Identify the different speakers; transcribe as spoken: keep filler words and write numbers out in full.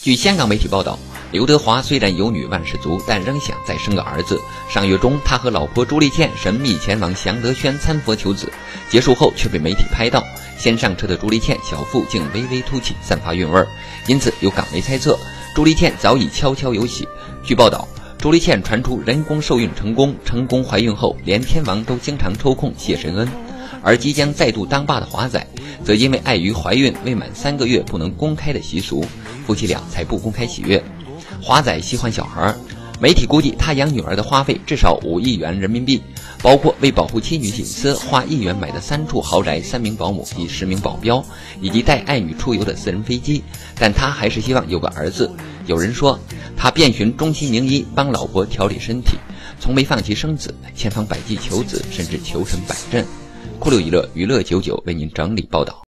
Speaker 1: 据香港媒体报道，刘德华虽然有女万事足，但仍想再生个儿子。上月中，他和老婆朱丽倩神秘前往祥德轩参佛求子，结束后却被媒体拍到。先上车的朱丽倩小腹竟微微凸起，散发韵味，因此有港媒猜测，朱丽倩早已悄悄有喜。据报道，朱丽倩传出人工受孕成功，成功怀孕后，连天王都经常抽空谢神恩。而即将再度当爸的华仔，则因为碍于怀孕未满三个月不能公开的习俗，夫妻俩才不公开喜悦。华仔喜欢小孩，媒体估计他养女儿的花费至少五亿元人民币，包括为保护妻女隐私花亿元买的三处豪宅、三名保姆及十名保镖，以及带爱女出游的私人飞机。但他还是希望有个儿子。有人说，他遍寻中西名医帮老婆调理身体，从没放弃生子，千方百计求子，甚至求神摆阵。酷六娱乐娱乐九九为您整理报道。